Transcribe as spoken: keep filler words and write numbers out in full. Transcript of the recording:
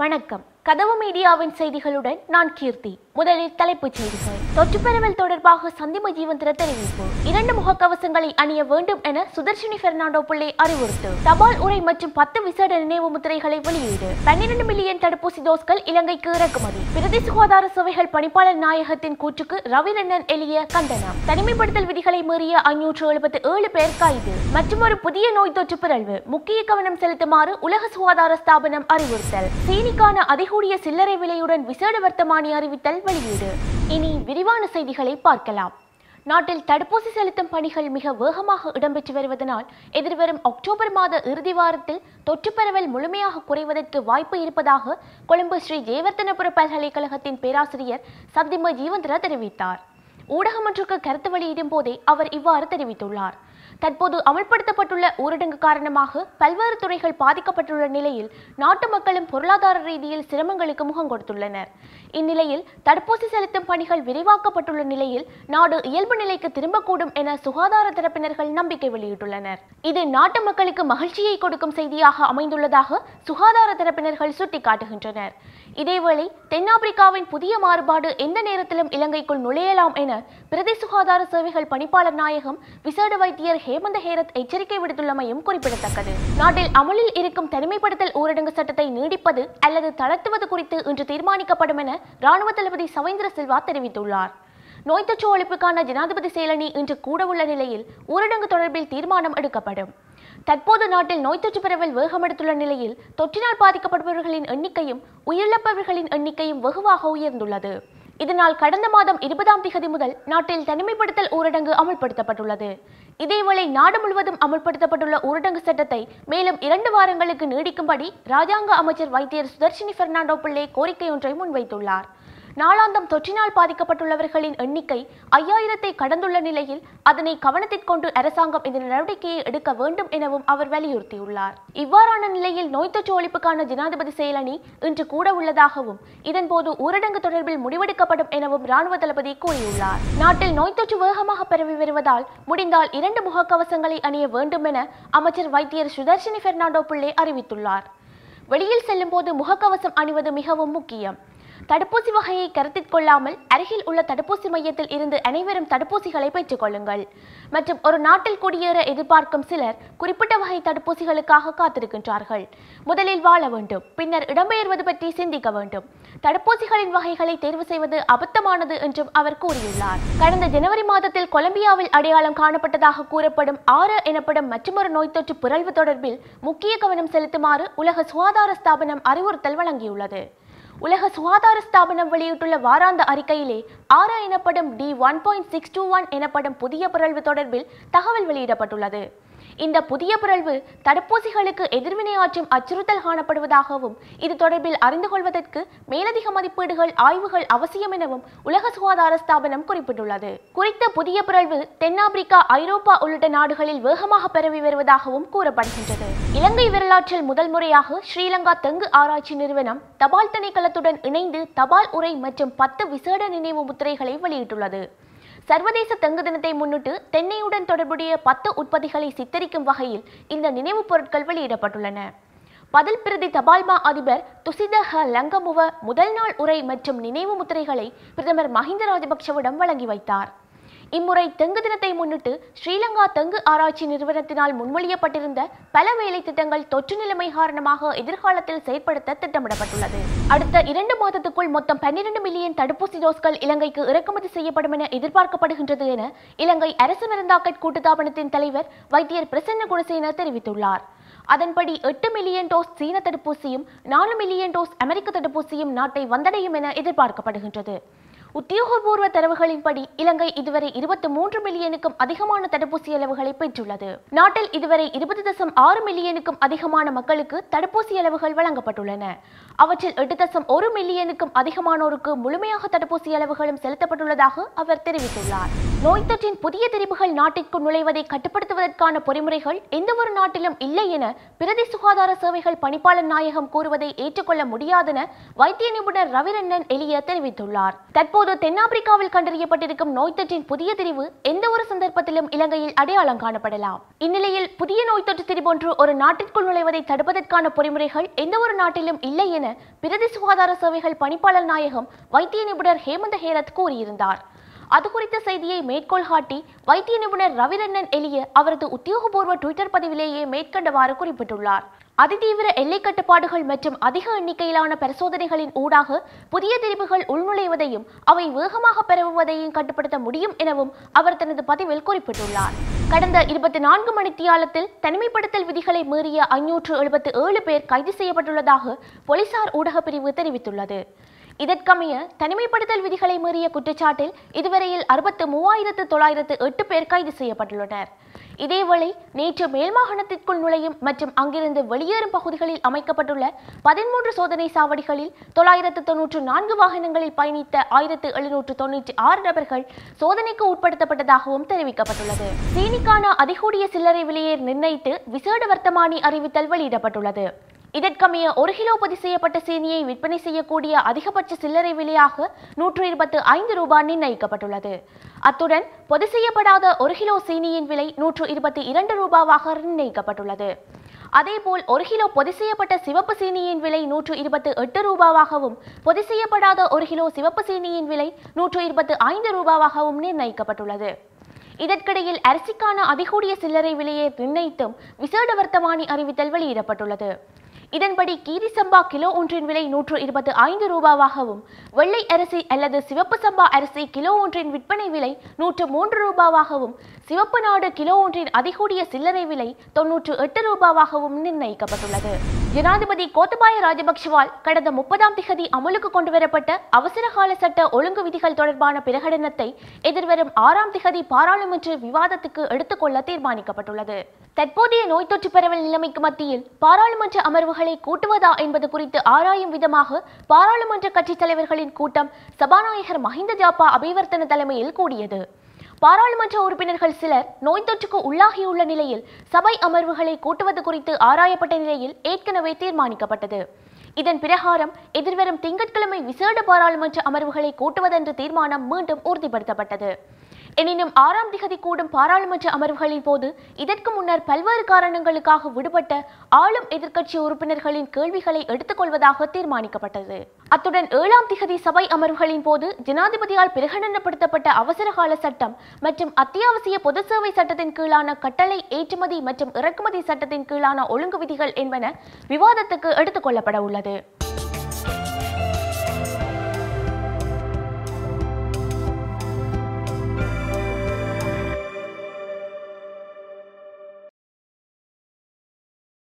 வணக்கம். கதவு மீடியாவின் செய்திகளுடன் நான் கீர்த்தி. முதலில் தலைப்புச் செய்திகள். தொற்று பரவல் தொடர்பாக சந்திம ஜீவந்திர தெரிவிப்பு. இரண்டு முகக்கவசங்களை அணிய வேண்டும் என சுதர்ஷினி பெர்னாண்டோ பிள்ளை அறிவுறுத்து. தபால் உரை மற்றும் பத்து விசேட நினைவு முத்திரைகளை வெளியீடு. பன்னிரண்டு மில்லியன் தடுப்பூசி டோஸ்கள் இலங்கைக்கு இறக்குமதி. பிரதி சுகாதார சேவைகள் பணிப்பாளர் நாயகத்தின் கூற்றுக்கு ரவிரண்ணன் எளிய கண்டனம். தனிமைப்படுத்தல் விதிகளை மீறிய ஐநூற்று எழுபத்தி ஏழு பேர் கைது. மற்றும் ஒரு புதிய நோய் தொற்று பிறழ்வு. முக்கிய கவனம் செலுத்துமாறு உலக சுகாதார ஸ்தாபனம் அறிவுறுத்தல். சீனிக்கான அதிக கூடிய சில்லறை விலையுடன் விசேட வர்த்தமானி அறிவித்தல் வெளியீடு. இனி விரிவான செய்திகளை பார்க்கலாம். நாட்டில் தடுப்பூசி செலுத்தும் பணிகள் மிக வேகமாக இடம்பெற்று வருவதனால் எதிர்வரும் அக்டோபர் மாத இறுதி வாரத்தில் தொற்று பரவல் முழுமையாக குறைவதற்கு வாய்ப்பு இருப்பதாக கொழும்பு ஸ்ரீ ஜெயவர்தனபுர பல்கலைக்கழகத்தின் பேராசிரியர் சந்திம ஜீவந்திர தெரிவித்தார். ஊடகம் ஒன்றுக்கு கருத்து வெளியிடும் போதே அவர் இவ்வாறு தெரிவித்துள்ளார். தற்போது அமல்படுத்தப்பட்டுள்ள ஊரடங்கு காரணமாக பல்வேறு துறைகள் பாதிக்கப்பட்டுள்ள நிலையில் நாட்டு மக்களும் பொருளாதார ரீதியில் சிரமங்களுக்கு முகம் கொடுத்துள்ளனர். இந்நிலையில் தடுப்பூசி செலுத்தும் பணிகள் விரிவாக்கப்பட்டுள்ள நிலையில் நாடு இயல்பு நிலைக்கு திரும்பக்கூடும் என சுகாதார தரப்பினர்கள் நம்பிக்கை வெளியிட்டுள்ளனர். இது நாட்டு மக்களுக்கு மகிழ்ச்சியை கொடுக்கும் செய்தியாக அமைந்துள்ளதாக சுகாதார தரப்பினர்கள் சுட்டிக்காட்டுகின்றனர். இதேவேளை தென்னாப்பிரிக்காவின் புதிய மாறுபாடு எந்த நேரத்திலும் இலங்கைக்குள் நுழையலாம் என பிரதி சுகாதார சேவைகள் பணிப்பாளர் நாயகம் விசேட வைத்தியர் ஹேமந்த ஹேரத் எச்சரிக்கை விடுத்துள்ளமையும் குறிப்பிடத்தக்கது. நாட்டில் அமலில் இருக்கும் தனிமைப்படுத்தல் ஊரடங்கு சட்டத்தை நீடிப்பது அல்லது தளர்த்துவது குறித்து இன்று தீர்மானிக்கப்படும் என ராணுவ தளபதி சவேந்திர சில்வா தெரிவித்துள்ளார். நோய் தொற்று ஒழிப்புக்கான ஜனாதிபதி செயலணி இன்று கூடவுள்ள நிலையில் ஊரடங்கு தொடர்பில் தீர்மானம் எடுக்கப்படும். தற்போது நாட்டில் நோய் தொற்று பரவல் வேகமெடுத்துள்ள நிலையில் தொற்றினால் பாதிக்கப்படுபவர்களின் எண்ணிக்கையும் உயிரிழப்பவர்களின் எண்ணிக்கையும் வெகுவாக உயர்ந்துள்ளது. இதனால் கடந்த மாதம் இருபதாம் திகதி முதல் நாட்டில் தனிமைப்படுத்தல் ஊரடங்கு அமல்படுத்தப்பட்டுள்ளது. இதேவேளை நாடு முழுவதும் அமல்படுத்தப்பட்டுள்ள ஊரடங்கு சட்டத்தை மேலும் இரண்டு வாரங்களுக்கு நீடிக்கும்படி ராஜாங்க அமைச்சர் வைத்தியர் சுதர்ஷினி பெர்னாண்டோ பிள்ளை கோரிக்கை ஒன்றை முன்வைத்துள்ளார். நாளாந்தம் தொற்றினால் பாதிக்கப்பட்டுள்ளவர்களின் எண்ணிக்கை ஐயாயிரத்தை கடந்துள்ள நிலையில் அதனை கவனத்திற்கொண்டு அரசாங்கம் இந்த நடவடிக்கையை எடுக்க வேண்டும் எனவும் அவர் வலியுறுத்தியுள்ளார். இவ்வாறான நிலையில் நோய் தொற்று ஒழிப்புக்கான ஜனாதிபதி செயலணி இன்று கூட உள்ளதாகவும் இதன்போது ஊரடங்கு தொடர்பில் முடிவெடுக்கப்படும் எனவும் ராணுவ தளபதி கூறியுள்ளார். நாட்டில் நோய் தொற்று வேகமாக பரவி வருவதால் முடிந்தால் இரண்டு முகக்கவசங்களை அணிய வேண்டும் என அமைச்சர் வைத்தியர் சுதர்ஷினி பெர்னாண்டோ பிள்ளை அறிவித்துள்ளார். வெளியில் செல்லும் போது முகக்கவசம் அணிவது மிகவும் முக்கியம். தடுப்பூசி வகையை கருத்தில் கொள்ளாமல் அருகில் உள்ள தடுப்பூசி மையத்தில் இருந்து அனைவரும் தடுப்பூசிகளை பெற்றுக் கொள்ளுங்கள். மற்றும் ஒரு நாட்டில் குடியேற எதிர்பார்க்கும் சிலர் குறிப்பிட்ட வகை தடுப்பூசிகளுக்காக காத்திருக்கின்றார்கள். முதலில் வாழ வேண்டும், பின்னர் இடம்பெயர்வது பற்றி சிந்திக்க வேண்டும். தடுப்பூசிகளின் வகைகளை தேர்வு செய்வது அபத்தமானது என்றும் அவர் கூறியுள்ளார். கடந்த ஜனவரி மாதத்தில் கொலம்பியாவில் அடையாளம் காணப்பட்டதாக கூறப்படும் ஆறு எனப்படும் மற்றொரு நோய் தொற்று பிறழ்வு தொடர்பில் முக்கிய கவனம் செலுத்துமாறு உலக சுகாதார ஸ்தாபனம் அறிவுறுத்தல் வழங்கியுள்ளது. உலக சுகாதார ஸ்தாபனம் வெளியிட்டுள்ள வாராந்த அறிக்கையிலே ஆறு எனப்படும் D one point six two one எனப்படும் புதிய பிறழ்வு தொடர்பில் தகவல் வெளியிடப்பட்டுள்ளது. இந்த புதிய பிறழ்வு தடுப்பூசிகளுக்கு எதிர்வினையாற்றும் அச்சுறுத்தல் காணப்படுவதாகவும் இது தொடர்பில் அறிந்து கொள்வதற்கு மேலதிக மதிப்பீடுகள் ஆய்வுகள் அவசியம் எனவும் உலக சுகாதார ஸ்தாபனம் குறிப்பிட்டுள்ளது. குறித்த புதிய பிறழ்வு தென்னாப்பிரிக்கா, ஐரோப்பா உள்ளிட்ட நாடுகளில் வேகமாக பரவி வருவதாகவும் கூறப்படுகின்றது. இலங்கை வரலாற்றில் முதல் முறையாக ஸ்ரீலங்கா தெங்கு ஆராய்ச்சி நிறுவனம் தபால் திணைக்களத்துடன் இணைந்து தபால் உரை மற்றும் பத்து விசேட நினைவு முத்திரைகளை வெளியிட்டுள்ளது. சர்வதேச தெங்கு தினத்தை முன்னிட்டு தென்னையுடன் தொடர்புடைய பத்து உற்பத்திகளை சித்தரிக்கும் வகையில் இந்த நினைவுப் பொருட்கள் வெளியிடப்பட்டுள்ளன. பதில் பிரதி தபால்மா அதிபர் துசித ஹ லங்கமுவ முதல் நாள் உரை மற்றும் நினைவு முத்திரைகளை பிரதமர் மஹிந்த ராஜபக்ஷவிடம் வழங்கி வைத்தார். இம்முறை தெங்கு தினத்தை முன்னிட்டு ஸ்ரீலங்கா தெங்கு ஆராய்ச்சி நிறுவனத்தினால் முன்மொழியப்பட்டிருந்த பல வேலை திட்டங்கள் தொற்று நிலைமை காரணமாக எதிர்காலத்தில் செயற்படுத்த திட்டமிடப்பட்டுள்ளது. அடுத்த இரண்டு மாதத்துக்குள் மொத்தம் பன்னிரண்டு மில்லியன் தடுப்பூசி டோஸ்கள் இலங்கைக்கு இறக்குமதி செய்யப்படும் என எதிர்பார்க்கப்படுகின்றது என இலங்கை அரசு மருந்தாக்கட் கூட்டுத்தாபனத்தின் தலைவர் வைத்தியர் பிரசன்ன குணசேன தெரிவித்துள்ளார். அதன்படி எட்டு மில்லியன் டோஸ் சீன தடுப்பூசியும் நாலு மில்லியன் டோஸ் அமெரிக்க தடுப்பூசியும் நாட்டை வந்தடையும் என எதிர்பார்க்கப்படுகின்றது. உத்தியோகபூர்வ தரவுகளின்படி இலங்கை இதுவரை இருபத்தி மூன்று மில்லியனுக்கும் அதிகமான தடுப்பூசி அளவுகளை பெற்றுள்ளது. நாட்டில் இதுவரை இருபது தசம் ஆறு மில்லியனுக்கும் அதிகமான மக்களுக்கு தடுப்பூசி அளவுகள் வழங்கப்பட்டுள்ளன. அவற்றில் எட்டு தசம் ஒரு மில்லியனுக்கும் அதிகமானோருக்கு முழுமையாக தடுப்பூசி அளவுகளும் செலுத்தப்பட்டுள்ளதாக அவர் தெரிவித்துள்ளார். நோய் தொற்றின் புதிய திரிபுகள் நாட்டிற்குள் நுழைவதை கட்டுப்படுத்துவதற்கான பொறிமுறைகள் எந்தவொரு நாட்டிலும் இல்லை என பிரதி சுகாதார சேவைகள் பணிப்பாளர் நாயகம் கூறுவதை ஏற்றுக்கொள்ள முடியாதென வைத்திய நிபுணர் ரவிரண்ணன் எளிய தெரிவித்துள்ளார். தற்போது தென்னாப்பிரிக்காவில் கண்டறியப்பட்டிருக்கும் நோய் தொற்றின் புதிய திரிவு எந்த ஒரு சந்தர்ப்பத்தில் நாட்டிலும் இலங்கையில் அடையாளம் காணப்படலாம். இந்நிலையில் புதிய நோய் தொற்று திரிபொன்று ஒரு நாட்டிற்குள் நுழைவதை தடுப்பதற்கான பொறிமுறைகள் எந்த ஒரு நாட்டிலும் இல்லை என பிரதி சுகாதார சேவைகள் பணிப்பாளர் நாயகம் வைத்திய நிபுணர் ஹேமந்த ஹேரத் கூறியிருந்தார். அது குறித்த செய்தியை மேற்கோள் காட்டி வைத்திய நிபுணர் ரவிரண்ணன் எளிய அவரது உத்தியோகபூர்வ ட்விட்டர் பதிவிலேயே மேற்கண்டவாறு குறிப்பிட்டுள்ளார். அதிதீவிர எல்லை கட்டுப்பாடுகள் மற்றும் அதிக எண்ணிக்கையிலான பரிசோதனைகளின் ஊடாக புதிய திரிவுகள் உள்நுழைவதையும் அவை வேகமாக பரவுவதையும் கட்டுப்படுத்த முடியும் எனவும் அவர் தனது பதிவில் குறிப்பிட்டுள்ளார். கடந்த இருபத்தி நான்கு மணித்தியாலத்தில் தனிமைப்படுத்தல் விதிகளை மீறிய ஐநூற்று எழுபத்தி ஏழு பேர் கைது செய்யப்பட்டுள்ளதாக போலீசார் ஊடகப் பிரிவு தெரிவித்துள்ளது. இதற்கமைய தனிமைப்படுத்தல் விதிகளை மீறிய குற்றச்சாட்டில் இதுவரையில் அறுபத்து மூவாயிரத்து தொள்ளாயிரத்து எட்டு பேர் கைது செய்யப்பட்டுள்ளனர். இதேவேளை நேற்று மேல் மாகாணத்திற்குள் நுழையும் மற்றும் அங்கிருந்து வெளியேறும் பகுதிகளில் அமைக்கப்பட்டுள்ள பதிமூன்று சோதனை சாவடிகளில் தொள்ளாயிரத்து தொன்னூற்று நான்கு வாகனங்களில் பயணித்த ஆயிரத்து எழுநூற்று தொன்னூற்றி ஆறு நபர்கள் சோதனைக்கு உட்படுத்தப்பட்டதாகவும் தெரிவிக்கப்பட்டுள்ளது. சீனிக்கான அதிகூடிய சில்லறை விலையை நிர்ணயித்து விசேட வர்த்தமானி அறிவித்தல் வெளியிடப்பட்டுள்ளது. இதற்கமைய ஒரு கிலோ பதிவு செய்யப்பட்ட சீனியை விற்பனை செய்யக்கூடிய அதிகபட்ச சில்லறை விலையாக நூற்று இருபத்தி ஐந்து ரூபாய் நிர்ணயிக்கப்பட்டுள்ளது. அத்துடன் பொது செய்யப்படாத ஒரு கிலோ சீனியின் விலை நூற்று இருபத்தி இரண்டு ரூபாவாக நிர்ணயிக்கப்பட்டுள்ளது. அதேபோல் ஒரு கிலோ பொதி செய்யப்பட்ட சிவப்பு சீனியின் விலை நூற்று இருபத்தி எட்டு ரூபாவாகவும் பொதி செய்யப்படாத ஒரு கிலோ சிவப்பு சீனியின் விலை நூற்று இருபத்தி ஐந்து ரூபாவாகவும் நிர்ணயிக்கப்பட்டுள்ளது. இதற்கிடையில் அரிசிக்கான அதிகூடிய சில்லறை விலையை நிர்ணயித்தும் விசேட வர்த்தமானி அறிவித்தல் வெளியிடப்பட்டுள்ளது. இதன்படி கீரி சம்பா கிலோ ஒன்றின் விலை நூற்று இருபத்தி ஐந்து ரூபாவாகவும் வெள்ளை அரிசி அல்லது சிவப்பு சம்பா அரிசி கிலோ ஒன்றின் விற்பனை விலை நூற்று மூன்று ரூபாவாகவும் சிவப்பு நாடு கிலோ ஒன்றின் அதிகூடிய சில்லறை விலை தொன்னூற்று எட்டு ரூபாவாகவும் நிர்ணயிக்கப்பட்டுள்ளது. ஜனாதிபதி கோத்தபாய ராஜபக்ஷவால் கடந்த முப்பதாம் திகதி அமலுக்கு கொண்டுவரப்பட்ட அவசரகால சட்ட ஒழுங்கு விதிகள் தொடர்பான பிரகடனத்தை எதிர்வரும் ஆறாம் திகதி பாராளுமன்ற விவாதத்துக்கு எடுத்துக்கொள்ள தீர்மானிக்கப்பட்டுள்ளது. தற்போதைய நோய் தொற்று பரவல் நிலைமைக்கு மத்தியில் பாராளுமன்ற அமர்வுகளை கூட்டுவதா என்பது குறித்து ஆராயும் விதமாக பாராளுமன்ற கட்சித் தலைவர்களின் கூட்டம் சபாநாயகர் மஹிந்த ஜாப்பா அபிவர்த்தன தலைமையில் கூடியது. பாராளுமன்ற உறுப்பினர்கள் சிலர் நோய் தொற்றுக்கு உள்ளாகியுள்ள நிலையில் சபை அமர்வுகளை கூட்டுவது குறித்து ஆராயப்பட்ட நிலையில் ஏற்கனவே தீர்மானிக்கப்பட்டது. இதன் பிரகாரம் எதிர்வரும் திங்கட்கிழமை விசேட பாராளுமன்ற அமர்வுகளை கூட்டுவதென்ற தீர்மானம் மீண்டும் உறுதிப்படுத்தப்பட்டது. எனினும் ஆறாம் திகதி கூடும் பாராளுமன்ற அமர்வுகளின் போது இதற்கு முன்னர் பல்வேறு காரணங்களுக்காக விடுபட்ட ஆளும் எதிர்க்கட்சி உறுப்பினர்களின் கேள்விகளை எடுத்துக்கொள்வதாக தீர்மானிக்கப்பட்டது. அத்துடன் ஏழாம் திகதி சபை அமர்வுகளின் போது ஜனாதிபதியால் பிரகடனப்படுத்தப்பட்ட அவசரகால சட்டம் மற்றும் அத்தியாவசிய பொது சேவை சட்டத்தின் கீழான கட்டளை ஏற்றுமதி மற்றும் இறக்குமதி சட்டத்தின் கீழான ஒழுங்கு விதிகள் என்பன விவாதத்துக்கு எடுத்துக்கொள்ளப்பட உள்ளது.